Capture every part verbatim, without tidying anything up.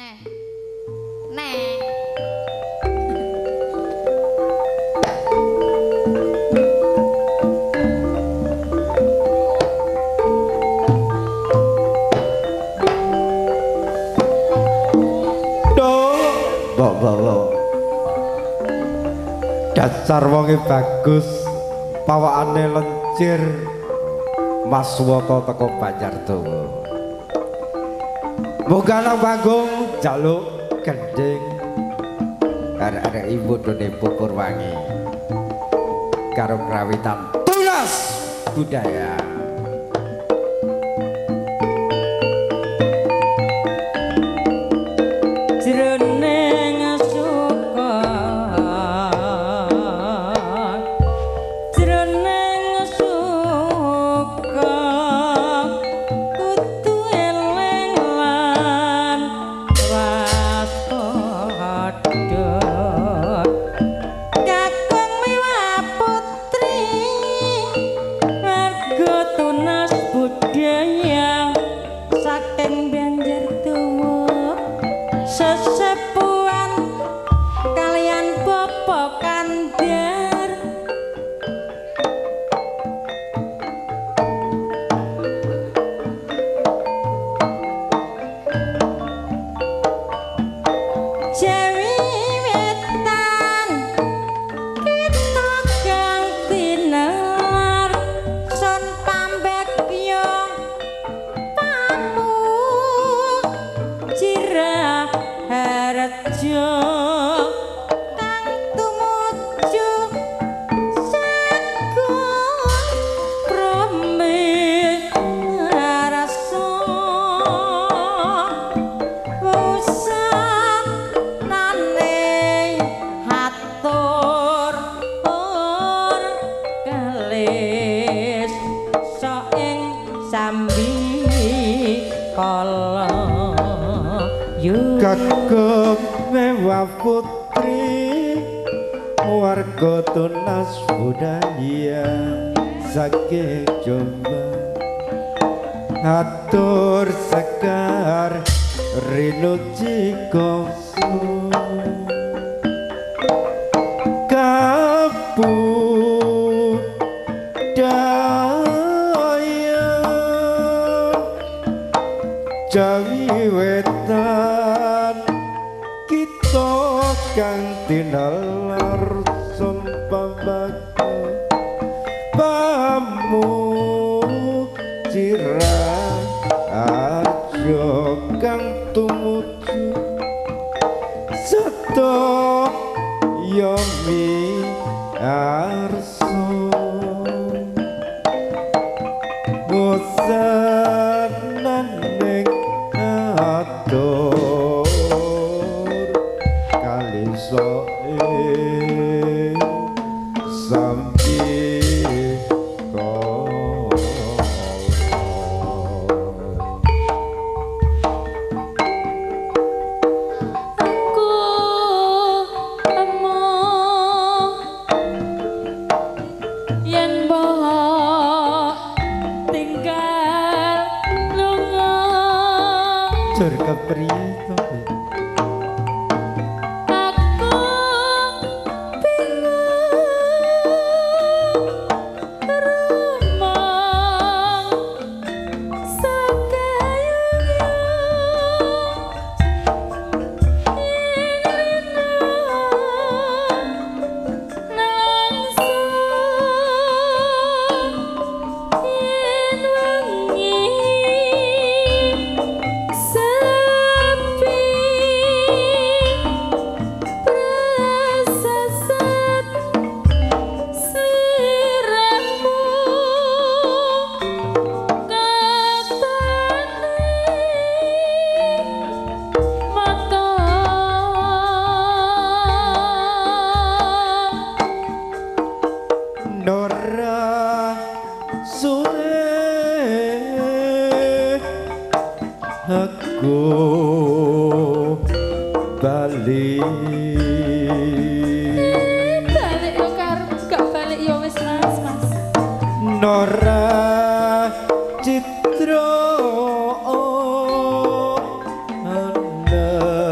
Nek. Mbok bawa dasar wonge bagus pawakane lencir Mas Woto teko Banjardawa muga nang panggung jaluk gending arek-arek ibu dene Pupurwangi karo krawitan tunas budaya. Kagem mewah putri warga tunas budaya saking Jombang atur sekar rinu cikoso kabudaya Jawi wetan kita kang tinalar sumpamaku pamu cirah ajo kang tumuju seto yomi arso ngosanan ning atur kali soe sampai kau Aku emo yen mbok tinggal lunga jur kepriye to aku balik balik yo kar gak balik yo wis mas mas Nora Citra ana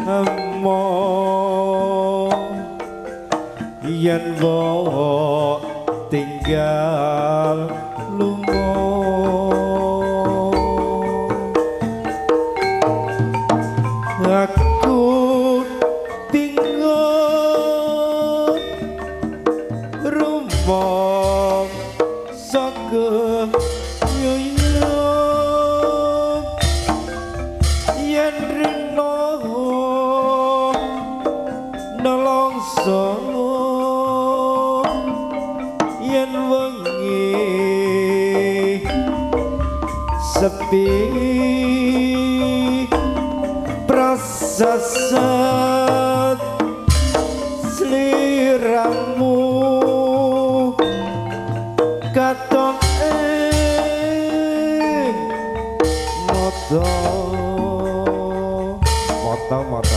emo yen wo tinggal lunga aku tinggal rumah saka yoyo yen rino nelongso yen wengi sepi prasasat sliramu katon ing mata mata mata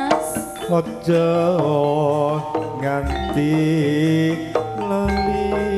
aja nganti lali